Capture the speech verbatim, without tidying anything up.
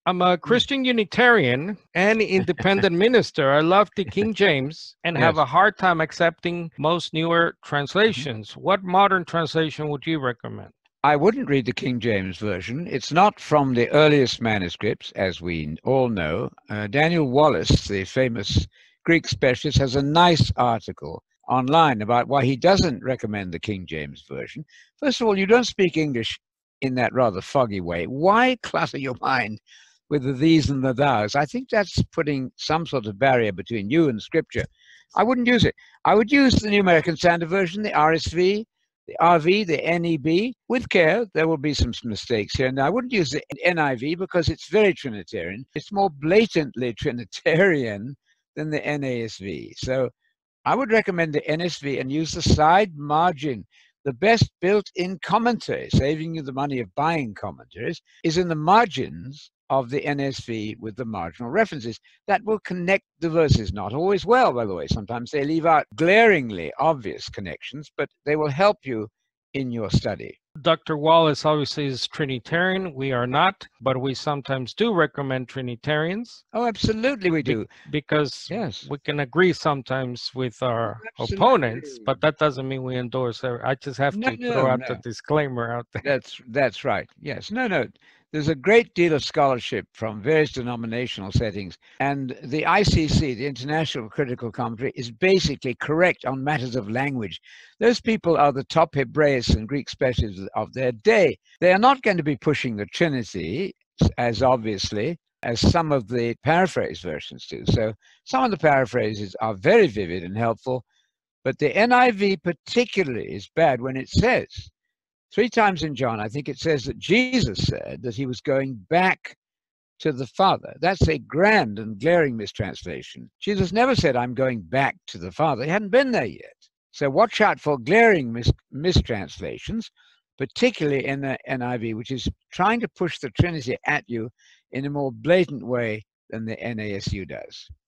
I'm a Christian Unitarian and independent minister. I love the King James and have Yes. a hard time accepting most newer Mhm. translations. What modern translation would you recommend? I wouldn't read the King James Version. It's not from the earliest manuscripts, as we all know. Uh, Daniel Wallace, the famous Greek specialist, has a nice article online about why he doesn't recommend the King James Version. First of all, you don't speak English in that rather foggy way. Why clutter your mind with the these and the thous? I think that's putting some sort of barrier between you and Scripture. I wouldn't use it. I would use the New American Standard Version, the R S V, the R V, the N E B. With care, there will be some mistakes here. And I wouldn't use the N I V because it's very Trinitarian. It's more blatantly Trinitarian than the N A S V. So I would recommend the N S V and use the side margin. The best built-in commentary, saving you the money of buying commentaries, is in the margins of the N S V with the marginal references. That will connect the verses, not always well, by the way. Sometimes they leave out glaringly obvious connections, but they will help you in your study. Doctor Wallace obviously is Trinitarian. We are not, but we sometimes do recommend Trinitarians. Oh, absolutely we Be- do. because Yes. we can agree sometimes with our Absolutely. opponents, but that doesn't mean we endorse every. I just have No, to throw no, out the no. disclaimer out there. That's that's right. Yes. No, no. There's a great deal of scholarship from various denominational settings, and the I C C, the International Critical Commentary, is basically correct on matters of language. Those people are the top Hebraists and Greek specialists of their day. They are not going to be pushing the Trinity as obviously as some of the paraphrase versions do. So some of the paraphrases are very vivid and helpful, but the N I V particularly is bad when it says, three times in John, I think it says that Jesus said that he was going back to the Father. That's a grand and glaring mistranslation. Jesus never said, I'm going back to the Father. He hadn't been there yet. So watch out for glaring mis- mistranslations, particularly in the N I V, which is trying to push the Trinity at you in a more blatant way than the N A S U does.